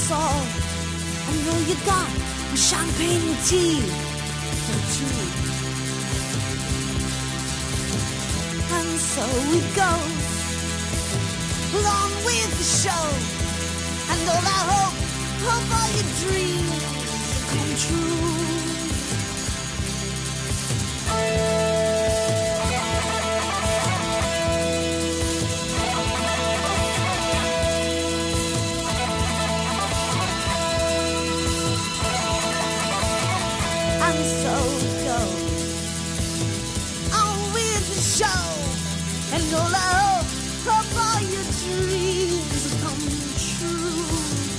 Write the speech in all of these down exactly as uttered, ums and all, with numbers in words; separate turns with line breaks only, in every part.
soul, and all you got was champagne and tea for two. And so it goes, along with the show, and all I hope, hope all your dreams come true. And so it goes, on with the show, and all I hope, hope all your dreams come true.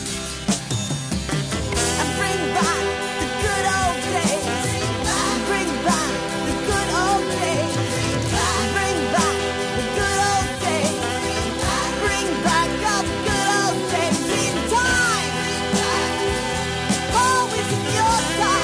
And bring back the good old days, bring back the good old days, bring back the good old days, bring back all the good old days in time, always in your time.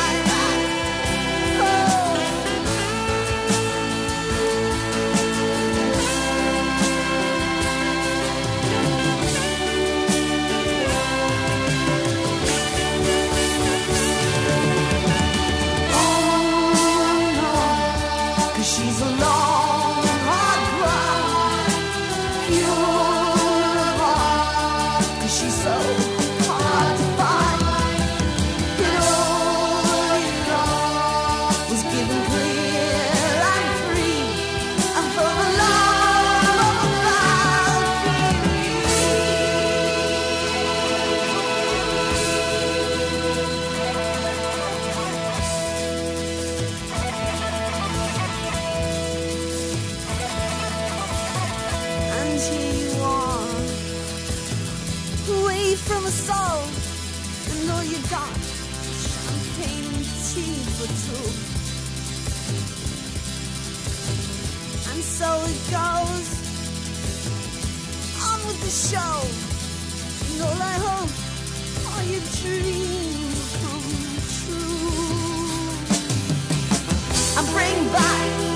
She's a long, hard ride, pure heart, 'cause she's so hard to find. And all you know was given clear and free, and for the love of a And here you are, away from us all, and all you got, champagne and tea for two. And so it goes, on with the show, and all I hope, all your dreams come true. And bring back